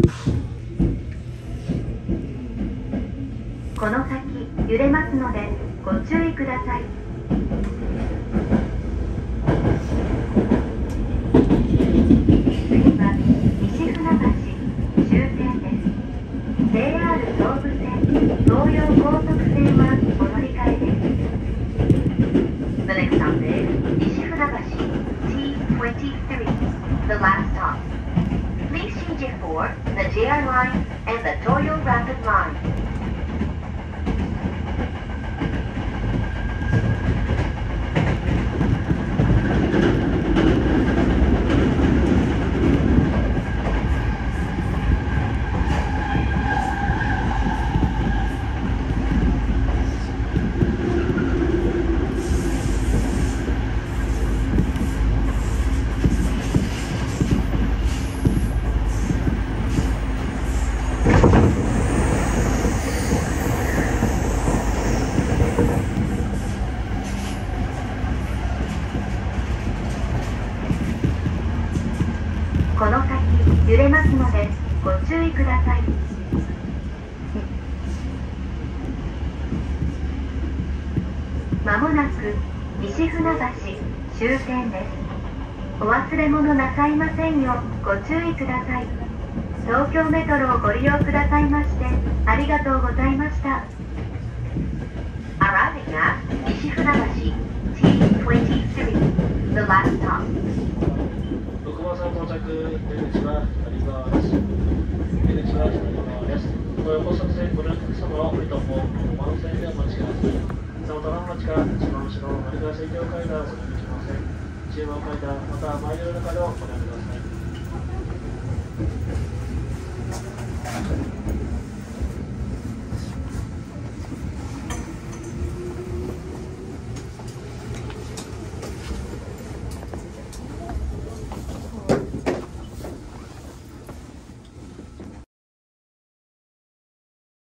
この先揺れますのでご注意ください。次は西船橋終点です。 JR 総武線東葉高速線はお乗り換えです。 The next stop is 西船橋 T23, the last stop. Please change it for the JR line and the Toyo Rapid line. この先揺れますのでご注意ください。まもなく西船橋終点です。お忘れ物なさいませんようご注意ください。東京メトロをご利用くださいましてありがとうございました。 Arriving at 西船橋 T23, the last stop. 6番線到着、出口は左側です。出口は左側です。東横線ご利用のお客様は降りた方、5番線でお待ちください。その棚町から一番後ろの乗り換え水上階段をお進みください。中央階段、または前寄りの階段をご利用ください。